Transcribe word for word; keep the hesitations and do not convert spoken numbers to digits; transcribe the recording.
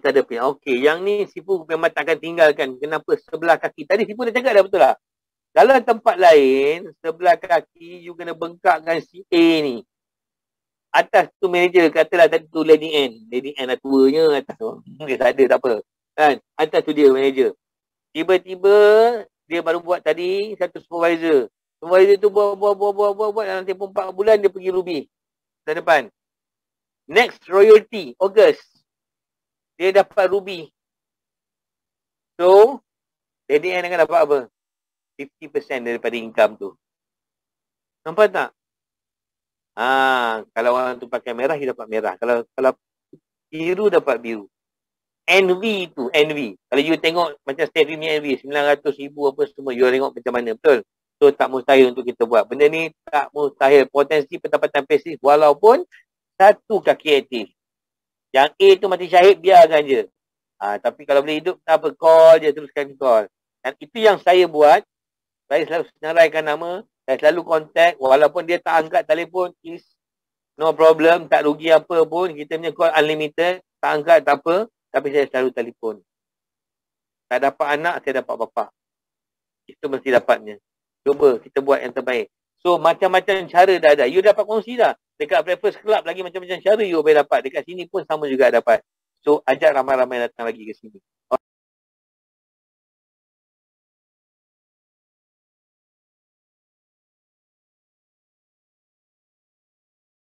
kita ada pin. Okey, yang ni Sifu memang takkan tinggalkan. Kenapa? Sebelah kaki. Tadi Sifu dah cakap dah, betul tak? Kalau tempat lain, sebelah kaki, you kena bengkakkan si A ni. Atas tu manager, katalah tadi tu leading end. Leading end lah tuanya atas tu. Dia tak ada, tak apa. Kan? Atas tu dia manager. Tiba-tiba, dia baru buat tadi, satu supervisor. Supervisor tu buat, buat, buat, buat, buat, buat. Dalam tempoh empat bulan, dia pergi Ruby. Tahun depan. Next royalty, August. Dia dapat Ruby. So, leading end akan dapat apa? fifty percent daripada income tu. Nampak tak? Ha, kalau orang tu pakai merah, dia dapat merah. Kalau kalau biru, dapat biru. N V tu, N V. Kalau you tengok macam state ni N V, sembilan ratus ribu apa semua, you tengok macam mana, betul? So, tak mustahil untuk kita buat. Benda ni tak mustahil. Potensi pendapatan pasif walaupun satu kaki aktif. Yang A tu mati syahid, biarkan je. Ha, tapi kalau boleh hidup, tak apa, call je, teruskan call. Dan itu yang saya buat. Saya selalu senaraikan nama, saya selalu kontak, walaupun dia tak angkat telefon, is no problem, tak rugi apa pun, kita punya call unlimited, tak angkat tak apa, tapi saya selalu telefon. Tak dapat anak, saya dapat bapa. Itu mesti dapatnya. Cuba kita buat yang terbaik. So, macam-macam cara dah ada. You dapat kongsi dah. Dekat Breakfast Club lagi macam-macam cara you boleh dapat. Dekat sini pun sama juga dapat. So, ajak ramai-ramai datang lagi ke sini.